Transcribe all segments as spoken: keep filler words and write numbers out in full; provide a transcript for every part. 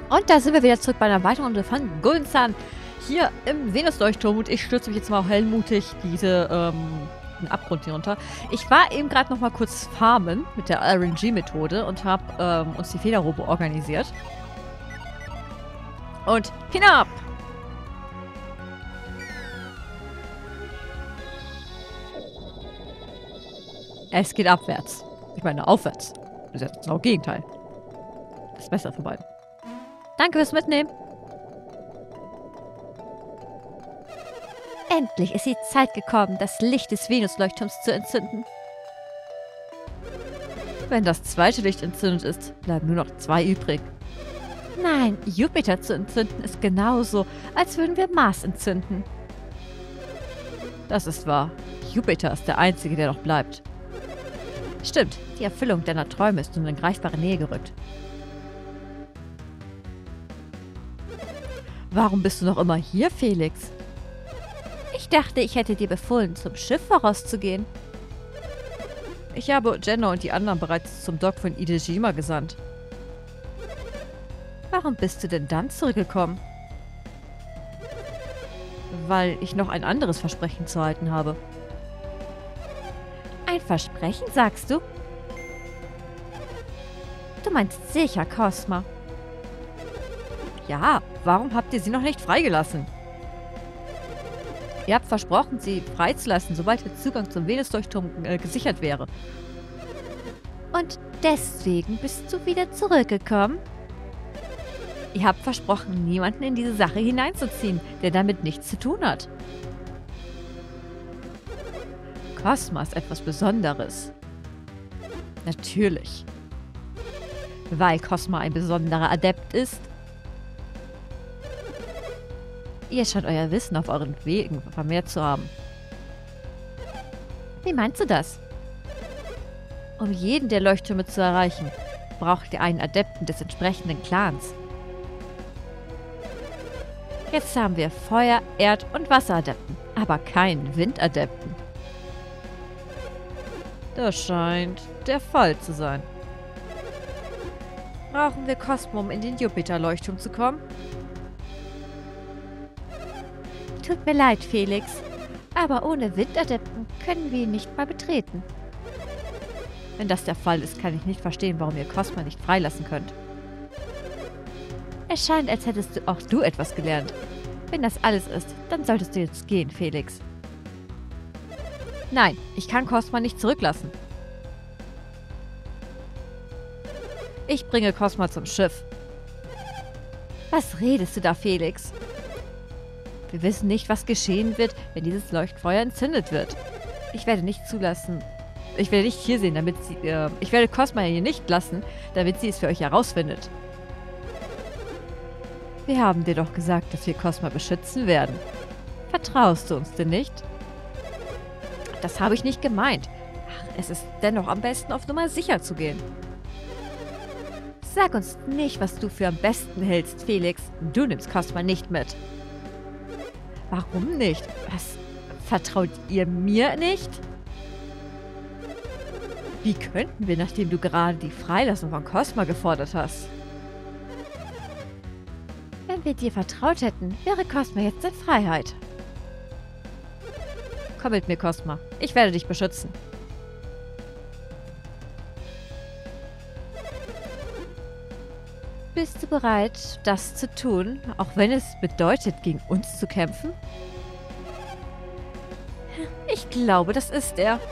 Und da sind wir wieder zurück bei einer weiteren Runde von Golden Sun hier im Venusleuchtturm. Und ich stürze mich jetzt mal hellmutig diese, ähm, den Abgrund hier runter. Ich war eben gerade noch mal kurz farmen mit der R N G-Methode und habe ähm, uns die Federrobe organisiert. Und hinab! Es geht abwärts. Ich meine aufwärts. Das ist ja genau das Gegenteil. Das ist besser für beide. Danke fürs Mitnehmen. Endlich ist die Zeit gekommen, das Licht des Venusleuchtturms zu entzünden. Wenn das zweite Licht entzündet ist, bleiben nur noch zwei übrig. Nein, Jupiter zu entzünden ist genauso, als würden wir Mars entzünden. Das ist wahr. Jupiter ist der einzige, der noch bleibt. Stimmt, die Erfüllung deiner Träume ist nun in greifbare Nähe gerückt. Warum bist du noch immer hier, Felix? Ich dachte, ich hätte dir befohlen, zum Schiff vorauszugehen. Ich habe Jenna und die anderen bereits zum Dock von Idejima gesandt. Warum bist du denn dann zurückgekommen? Weil ich noch ein anderes Versprechen zu halten habe. Ein Versprechen, sagst du? Du meinst sicher Cosma. Ja, warum habt ihr sie noch nicht freigelassen? Ihr habt versprochen, sie freizulassen, sobald der Zugang zum Venusleuchtturm äh, gesichert wäre. Und deswegen bist du wieder zurückgekommen? Ihr habt versprochen, niemanden in diese Sache hineinzuziehen, der damit nichts zu tun hat. Cosma ist etwas Besonderes. Natürlich. Weil Cosma ein besonderer Adept ist. Ihr scheint euer Wissen auf euren Wegen vermehrt zu haben. Wie meinst du das? Um jeden der Leuchttürme zu erreichen, braucht ihr einen Adepten des entsprechenden Clans. Jetzt haben wir Feuer-, Erd- und Wasseradepten, aber keinen Windadepten. Das scheint der Fall zu sein. Brauchen wir Cosma, um in den Jupiter-Leuchtturm zu kommen? Tut mir leid, Felix, aber ohne Windadepten können wir ihn nicht mal betreten. Wenn das der Fall ist, kann ich nicht verstehen, warum ihr Cosma nicht freilassen könnt. Es scheint, als hättest du auch du etwas gelernt. Wenn das alles ist, dann solltest du jetzt gehen, Felix. Nein, ich kann Cosma nicht zurücklassen. Ich bringe Cosma zum Schiff. Was redest du da, Felix? Wir wissen nicht, was geschehen wird, wenn dieses Leuchtfeuer entzündet wird. Ich werde nicht zulassen. Ich werde nicht hier sehen, damit sie... Äh, ich werde Cosma hier nicht lassen, damit sie es für euch herausfindet. Wir haben dir doch gesagt, dass wir Cosma beschützen werden. Vertraust du uns denn nicht? Das habe ich nicht gemeint. Ach, es ist dennoch am besten, auf Nummer sicher zu gehen. Sag uns nicht, was du für am besten hältst, Felix. Du nimmst Cosma nicht mit. Warum nicht? Was? Vertraut ihr mir nicht? Wie könnten wir, nachdem du gerade die Freilassung von Cosma gefordert hast? Wenn wir dir vertraut hätten, wäre Cosma jetzt in Freiheit. Komm mit mir, Cosma. Ich werde dich beschützen. Bist du bereit, das zu tun, auch wenn es bedeutet, gegen uns zu kämpfen? Ich glaube, das ist er.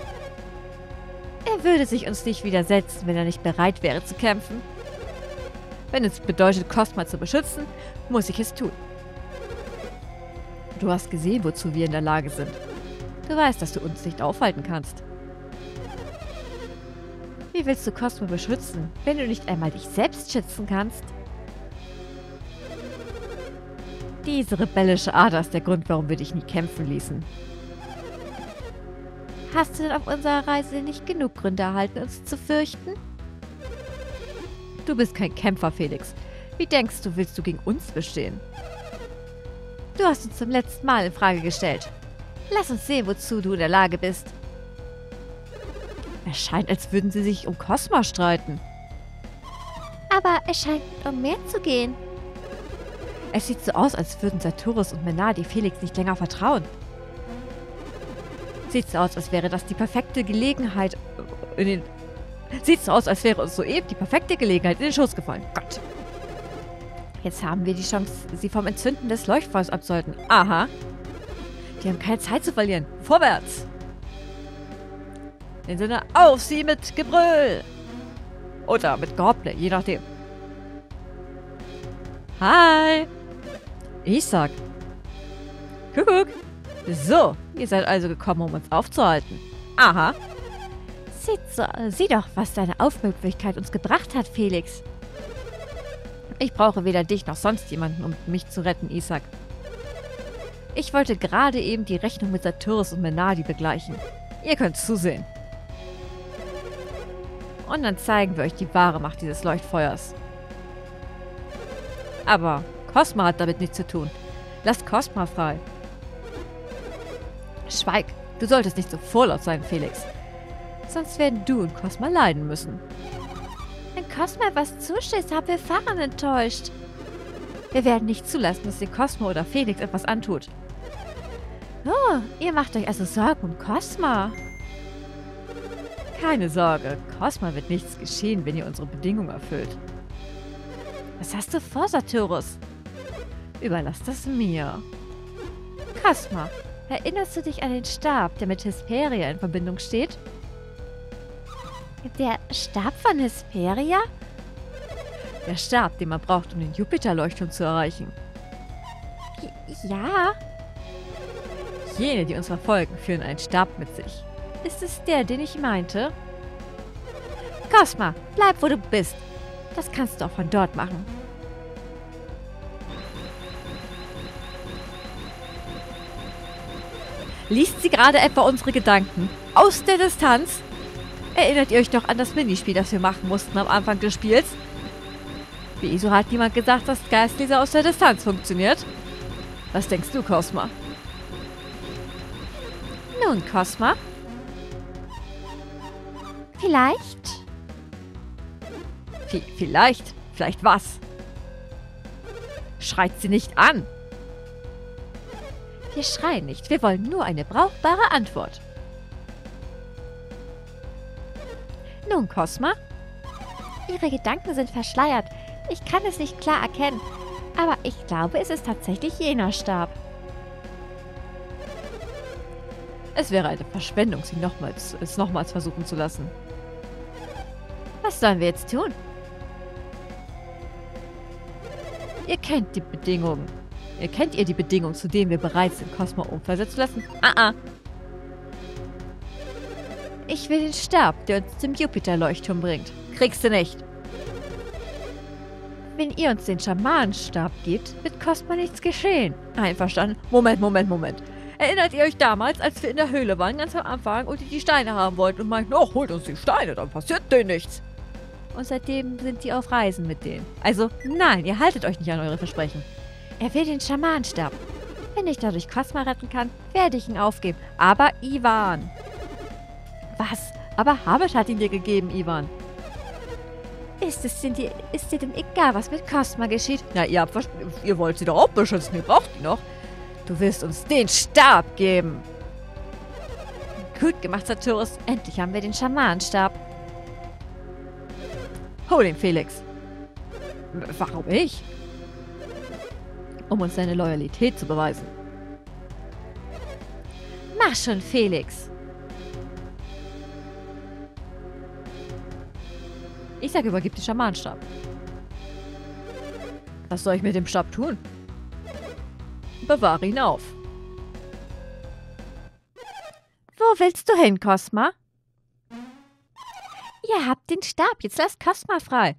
Er würde sich uns nicht widersetzen, wenn er nicht bereit wäre zu kämpfen. Wenn es bedeutet, Cosma zu beschützen, muss ich es tun. Du hast gesehen, wozu wir in der Lage sind. Du weißt, dass du uns nicht aufhalten kannst. Wie willst du Cosma beschützen, wenn du nicht einmal dich selbst schützen kannst? Diese rebellische Ader ist der Grund, warum wir dich nie kämpfen ließen. Hast du denn auf unserer Reise nicht genug Gründe erhalten, uns zu fürchten? Du bist kein Kämpfer, Felix. Wie denkst du, willst du gegen uns bestehen? Du hast uns zum letzten Mal in Frage gestellt. Lass uns sehen, wozu du in der Lage bist. Es scheint, als würden sie sich um Cosma streiten. Aber es scheint um mehr zu gehen. Es sieht so aus, als würden Sartoris und Menardi Felix nicht länger vertrauen. Sieht so aus, als wäre das die perfekte Gelegenheit in den... Sieht so aus, als wäre uns soeben die perfekte Gelegenheit in den Schoß gefallen. Gott. Jetzt haben wir die Chance, sie vom Entzünden des Leuchtfeuers abzuhalten. Aha. Die haben keine Zeit zu verlieren. Vorwärts! In Sinne, auf sie mit Gebrüll! Oder mit Gehopple, je nachdem. Hi! Isaac. Kuckuck. So, ihr seid also gekommen, um uns aufzuhalten. Aha. Sieht so, sieh doch, was deine Aufmüpfigkeit uns gebracht hat, Felix. Ich brauche weder dich noch sonst jemanden, um mich zu retten, Isaac. Ich wollte gerade eben die Rechnung mit Sartoris und Menardi begleichen. Ihr könnt zusehen. Und dann zeigen wir euch die wahre Macht dieses Leuchtfeuers. Aber Cosma hat damit nichts zu tun. Lasst Cosma frei. Schweig, du solltest nicht so vorlaut sein, Felix. Sonst werden du und Cosma leiden müssen. Wenn Cosma etwas zustößt, haben wir Farren enttäuscht. Wir werden nicht zulassen, dass ihr Cosma oder Felix etwas antut. Oh, ihr macht euch also Sorgen um Cosma. Keine Sorge, Cosma wird nichts geschehen, wenn ihr unsere Bedingungen erfüllt. Was hast du vor, Sartoris? Überlass das mir. Cosma, erinnerst du dich an den Stab, der mit Hesperia in Verbindung steht? Der Stab von Hesperia? Der Stab, den man braucht, um den Jupiter-Leuchtturm zu erreichen. Ja. Jene, die uns verfolgen, führen einen Stab mit sich. Ist es der, den ich meinte? Cosma, bleib, wo du bist. Das kannst du auch von dort machen. Liest sie gerade etwa unsere Gedanken? Aus der Distanz? Erinnert ihr euch doch an das Minispiel, das wir machen mussten am Anfang des Spiels? Wieso hat niemand gesagt, dass Geistleser aus der Distanz funktioniert? Was denkst du, Cosma? Nun, Cosma? Vielleicht? V- vielleicht? Vielleicht was? Schreit sie nicht an! Wir schreien nicht, wir wollen nur eine brauchbare Antwort. Nun, Cosma? Ihre Gedanken sind verschleiert. Ich kann es nicht klar erkennen. Aber ich glaube, es ist tatsächlich jener Stab. Es wäre eine Verschwendung, sie nochmals, es nochmals versuchen zu lassen. Was sollen wir jetzt tun? Ihr kennt die Bedingungen. Ihr kennt ihr die Bedingungen, zu denen wir bereit sind, Cosma umversetzen zu lassen? Ah, ah. Ich will den Stab, der uns zum Jupiter-Leuchtturm bringt. Kriegst du nicht. Wenn ihr uns den Schamanenstab gebt, wird Cosma nichts geschehen. Einverstanden? Moment, Moment, Moment. Erinnert ihr euch damals, als wir in der Höhle waren, ganz am Anfang, und die die Steine haben wollten und meinten, oh, holt uns die Steine, dann passiert denen nichts. Und seitdem sind die auf Reisen mit denen. Also, nein, ihr haltet euch nicht an eure Versprechen. Er will den Schamanenstab. Wenn ich dadurch Cosma retten kann, werde ich ihn aufgeben. Aber Ivan... Was? Aber Habit hat ihn dir gegeben, Ivan. Ist es denn dir, ist dir denn egal, was mit Cosma geschieht? Na, ihr, habt, ihr wollt sie doch auch beschützen, ihr braucht die noch. Du willst uns den Stab geben. Gut gemacht, Sartoris. Endlich haben wir den Schamanenstab. Hol ihn, Felix. Warum ich? Um uns seine Loyalität zu beweisen. Mach schon, Felix. Ich sage, übergib den Schamanenstab. Was soll ich mit dem Stab tun? Bewahre ihn auf. Wo willst du hin, Cosma? Ihr habt den Stab, jetzt lasst Cosma frei.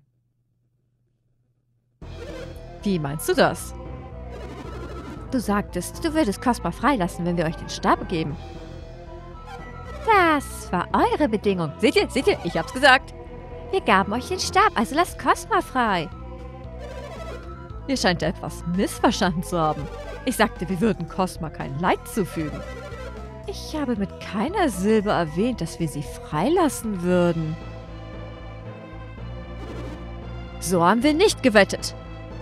Wie meinst du das? Du sagtest, du würdest Cosma freilassen, wenn wir euch den Stab geben. Das war eure Bedingung. Seht ihr, seht ihr, ich hab's gesagt. Wir gaben euch den Stab, also lasst Cosma frei. Ihr scheint etwas missverstanden zu haben. Ich sagte, wir würden Cosma kein Leid zufügen. Ich habe mit keiner Silbe erwähnt, dass wir sie freilassen würden. So haben wir nicht gewettet.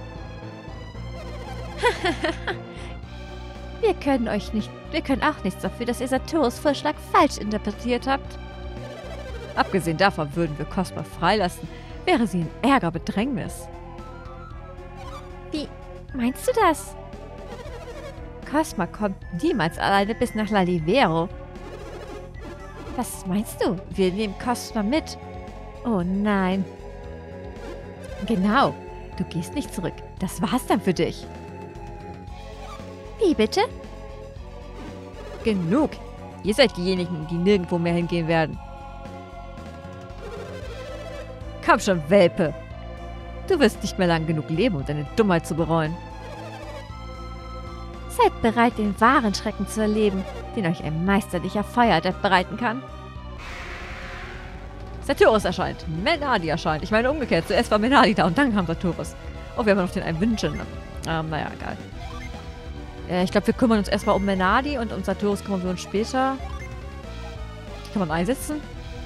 Wir können euch nicht, wir können auch nichts dafür, dass ihr Satoros Vorschlag falsch interpretiert habt. Abgesehen davon würden wir Cosma freilassen, wäre sie in ärger Bedrängnis. Wie meinst du das? Cosma kommt niemals alleine bis nach Lalivero. Was meinst du? Wir nehmen Cosma mit. Oh nein. Genau. Du gehst nicht zurück. Das war's dann für dich. Wie bitte? Genug. Ihr seid diejenigen, die nirgendwo mehr hingehen werden. Komm schon, Welpe. Du wirst nicht mehr lang genug leben, um deine Dummheit zu bereuen. Seid bereit, den wahren Schrecken zu erleben, den euch ein meisterlicher Feueradept bereiten kann. Satoros erscheint. Menadi erscheint. Ich meine umgekehrt. Zuerst war Menadi da und dann kam Satoros. Oh, wir haben noch den einen Wünschen. Ähm, naja, egal. Äh, ich glaube, wir kümmern uns erstmal um Menadi und um Satoros kümmern wir uns später. Die kann man einsetzen.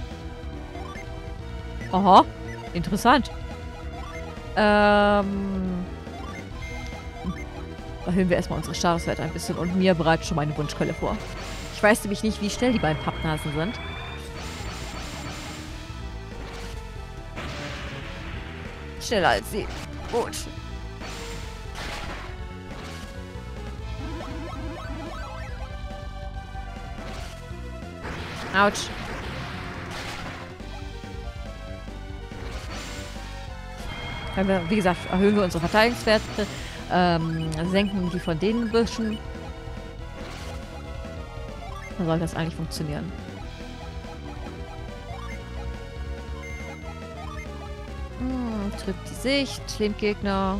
Aha. Interessant. Ähm... Erhöhen wir erstmal unsere Statuswerte ein bisschen und mir bereitet schon meine Wunschquelle vor. Ich weiß nämlich nicht, wie schnell die beiden Pappnasen sind. Schneller als sie. Gut. Autsch. Wie gesagt, erhöhen wir unsere Verteidigungswerte. Ähm, senken die von denen ein bisschen. Dann soll das eigentlich funktionieren. Hm, trifft die Sicht, Lebendgegner.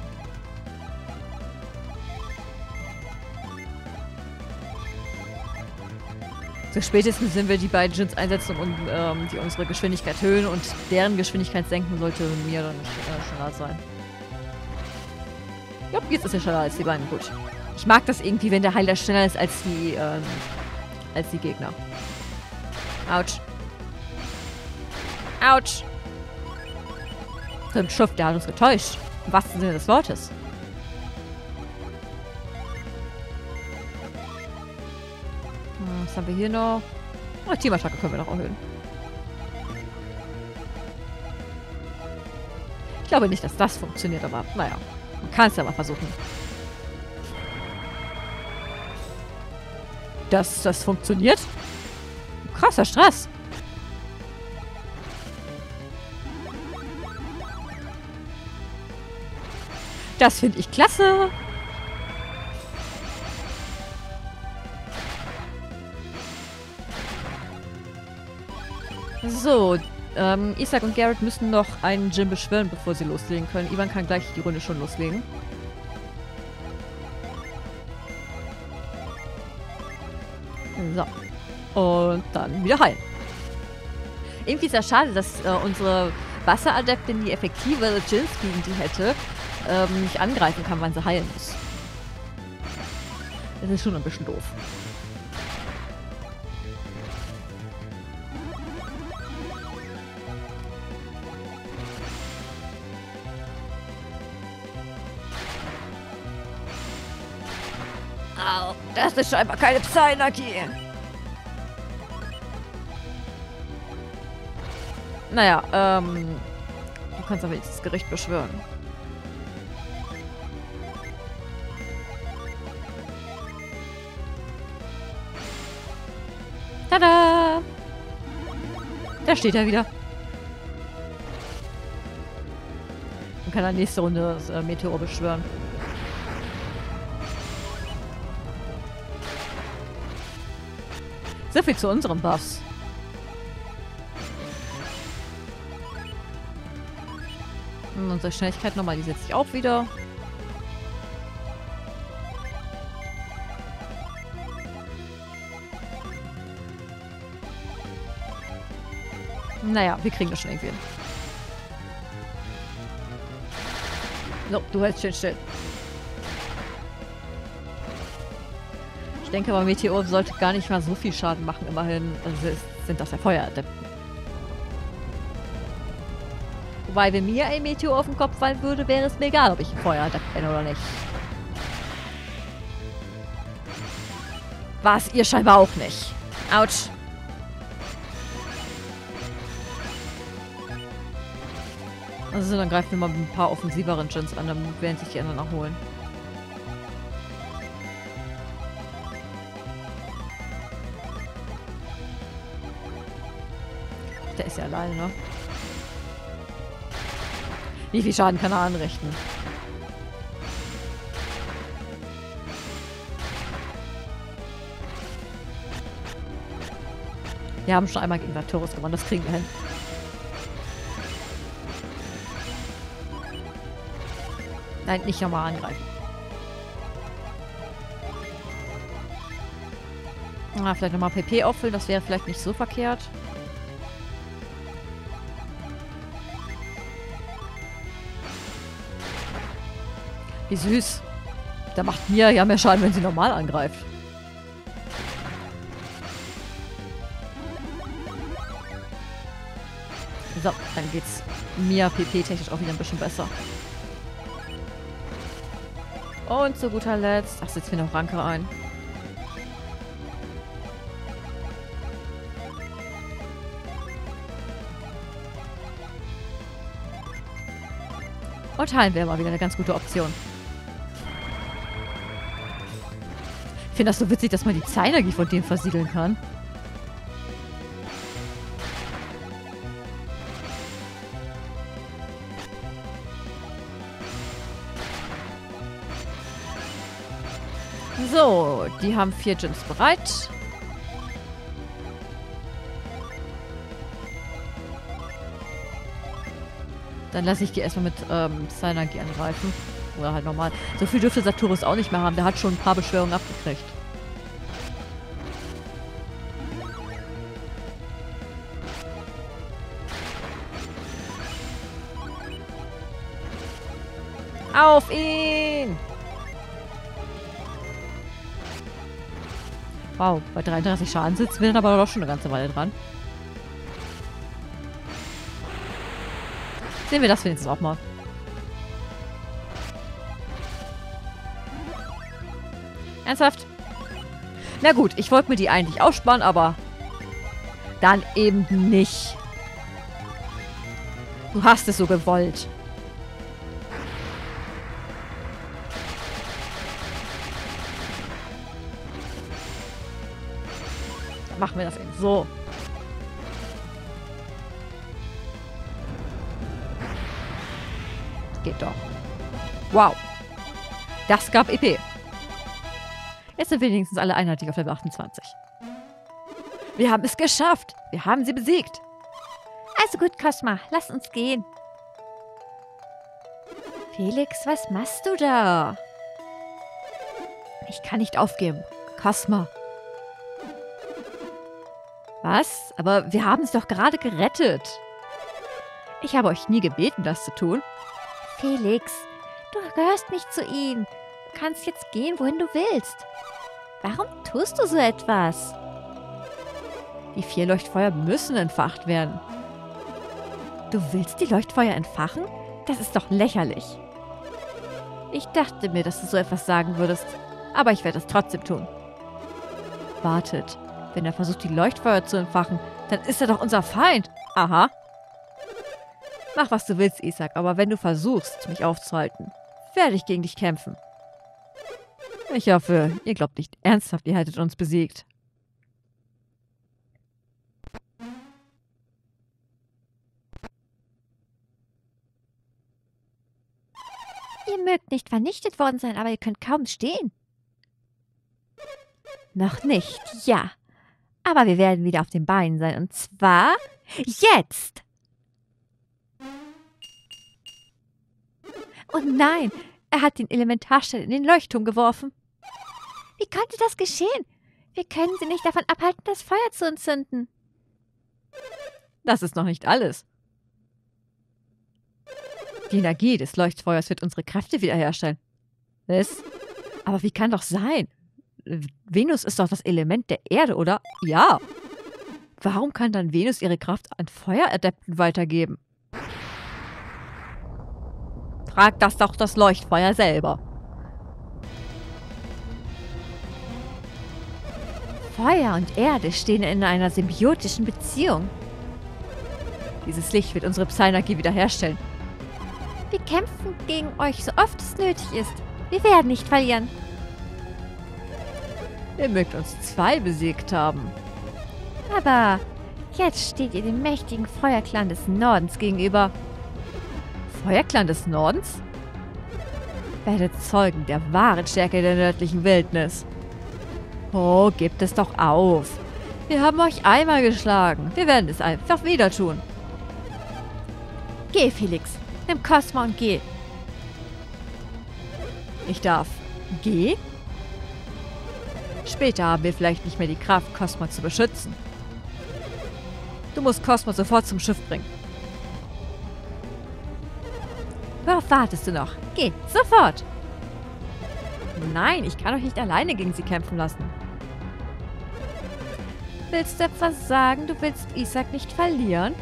So spätestens, wenn wir die beiden Djinns einsetzen und ähm, die unsere Geschwindigkeit erhöhen und deren Geschwindigkeit senken, sollte mir dann äh, schneller sein. Ja, jetzt ist er schneller als die beiden. Gut. Ich mag das irgendwie, wenn der Heiler schneller ist als die, ähm, als die Gegner. Autsch. Autsch. Schiff, der hat uns getäuscht. Im wahrsten Sinne des Wortes. Hm, was haben wir hier noch? Oh, Teamattacke können wir noch erhöhen. Ich glaube nicht, dass das funktioniert, aber naja. Man kann es ja mal versuchen. Dass das funktioniert? Krasser Stress. Das finde ich klasse. So, ähm, Isaac und Garrett müssen noch einen Djinn beschwören, bevor sie loslegen können. Ivan kann gleich die Runde schon loslegen. So. Und dann wieder heilen. Irgendwie ist ja schade, dass äh, unsere Wasseradeptin, die effektive Djinns gegen die hätte, ähm, nicht angreifen kann, wann sie heilen muss. Das ist schon ein bisschen doof. Au, das ist scheinbar keine Psy-Energie. Naja, ähm... du kannst aber jetzt das Gericht beschwören. Tada! Da steht er wieder. Und kann dann nächste Runde das äh, Meteor beschwören. So viel zu unseren Buffs. Und unsere Schnelligkeit normalisiert sich auch wieder. Naja, wir kriegen das schon irgendwie hin. So, du hältst schön still. Ich denke aber, Meteor sollte gar nicht mal so viel Schaden machen. Immerhin also sind das ja Feueradepten. Wobei, wenn mir ein Meteor auf den Kopf fallen würde, wäre es mir egal, ob ich einen Feuerattack kenne oder nicht. Was? Ihr scheinbar auch nicht. Autsch. Also dann greifen wir mal mit ein paar offensiveren Gens an, dann werden sich die anderen erholen. Der ist ja alleine, ne? Wie viel Schaden kann er anrichten? Wir haben schon einmal gegen Arcturus gewonnen, das kriegen wir hin. Nein, nicht nochmal angreifen. Ah, vielleicht nochmal P P auffüllen, das wäre vielleicht nicht so verkehrt. Wie süß. Da macht Mia ja mehr Schaden, wenn sie normal angreift. So, dann geht's Mia P P-technisch auch wieder ein bisschen besser. Und zu guter Letzt... Ach, setzt mir noch Ranke ein. Und heilen wäre mal wieder eine ganz gute Option. Ich finde das so witzig, dass man die Zeinenergie von dem versiegeln kann. So, die haben vier Gens bereit. Dann lasse ich die erstmal mit ähm, Psynergie angreifen. Oder halt normal. So viel dürfte Saturus auch nicht mehr haben. Der hat schon ein paar Beschwörungen abgekriegt. Auf ihn! Wow, bei dreiunddreißig Schaden sitzen wir dann aber doch schon eine ganze Weile dran. Sehen wir das wenigstens auch mal. Ernsthaft? Na gut, ich wollte mir die eigentlich aussparen, aber dann eben nicht. Du hast es so gewollt. Dann machen wir das eben so. Geht doch. Wow. Das gab E P. Jetzt sind wir wenigstens alle einheitlich auf Level achtundzwanzig. Wir haben es geschafft. Wir haben sie besiegt. Also gut, Cosma. Lass uns gehen. Felix, was machst du da? Ich kann nicht aufgeben. Cosma. Was? Aber wir haben es doch gerade gerettet. Ich habe euch nie gebeten, das zu tun. Felix, du gehörst nicht zu ihnen. Du kannst jetzt gehen, wohin du willst. Warum tust du so etwas? Die vier Leuchtfeuer müssen entfacht werden. Du willst die Leuchtfeuer entfachen? Das ist doch lächerlich. Ich dachte mir, dass du so etwas sagen würdest. Aber ich werde es trotzdem tun. Wartet. Wenn er versucht, die Leuchtfeuer zu entfachen, dann ist er doch unser Feind. Aha. Mach, was du willst, Isaac, aber wenn du versuchst, mich aufzuhalten, werde ich gegen dich kämpfen. Ich hoffe, ihr glaubt nicht ernsthaft, ihr hättet uns besiegt. Ihr mögt nicht vernichtet worden sein, aber ihr könnt kaum stehen. Noch nicht, ja. Aber wir werden wieder auf den Beinen sein, und zwar jetzt! Oh nein, er hat den Elementarstein in den Leuchtturm geworfen. Wie konnte das geschehen? Wir können sie nicht davon abhalten, das Feuer zu entzünden. Das ist noch nicht alles. Die Energie des Leuchtfeuers wird unsere Kräfte wiederherstellen. Was? Aber wie kann doch sein? Venus ist doch das Element der Erde, oder? Ja. Warum kann dann Venus ihre Kraft an Feueradepten weitergeben? Frag das doch das Leuchtfeuer selber. Feuer und Erde stehen in einer symbiotischen Beziehung. Dieses Licht wird unsere Psy-Energie wiederherstellen. Wir kämpfen gegen euch, so oft es nötig ist. Wir werden nicht verlieren. Ihr mögt uns zwei besiegt haben. Aber jetzt steht ihr dem mächtigen Feuerclan des Nordens gegenüber. Feuerclan des Nordens? Werdet Zeugen der wahren Stärke der nördlichen Wildnis. Oh, gebt es doch auf. Wir haben euch einmal geschlagen. Wir werden es einfach wieder tun. Geh, Felix. Nimm Cosma und geh. Ich darf. Geh? Später haben wir vielleicht nicht mehr die Kraft, Cosma zu beschützen. Du musst Cosma sofort zum Schiff bringen. Worauf wartest du noch? Geh, sofort! Nein, ich kann euch nicht alleine gegen sie kämpfen lassen. Willst du etwas sagen? Du willst Isaac nicht verlieren?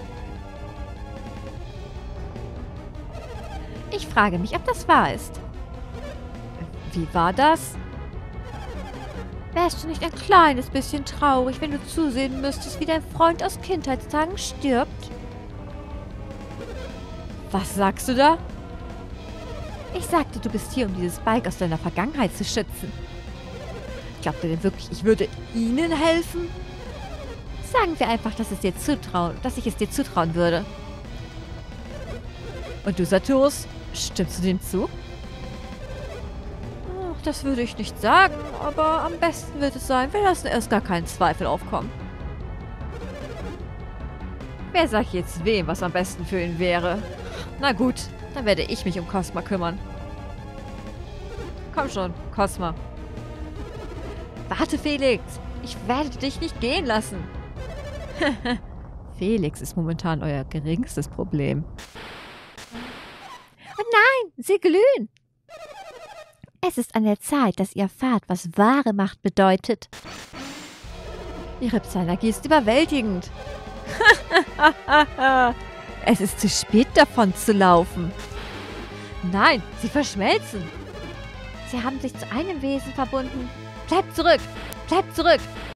Ich frage mich, ob das wahr ist. Wie war das? Wärst du nicht ein kleines bisschen traurig, wenn du zusehen müsstest, wie dein Freund aus Kindheitstagen stirbt? Was sagst du da? Ich sagte, du bist hier, um dieses Bike aus deiner Vergangenheit zu schützen. Glaubt ihr denn wirklich, ich würde ihnen helfen? Sagen wir einfach, dass, es dir zutrauen, dass ich es dir zutrauen würde. Und du, Saturus, stimmst du dem zu? Ach, das würde ich nicht sagen, aber am besten wird es sein, wir lassen erst gar keinen Zweifel aufkommen. Wer sagt jetzt wem, was am besten für ihn wäre? Na gut, dann werde ich mich um Cosma kümmern. Komm schon, Cosma. Warte, Felix. Ich werde dich nicht gehen lassen. Felix ist momentan euer geringstes Problem. Oh nein, sie glühen. Es ist an der Zeit, dass ihr erfahrt, was wahre Macht bedeutet. Ihre Psy-Energie ist überwältigend. Es ist zu spät, davon zu laufen. Nein, sie verschmelzen. Sie haben sich zu einem Wesen verbunden. Bleibt zurück! Bleibt zurück!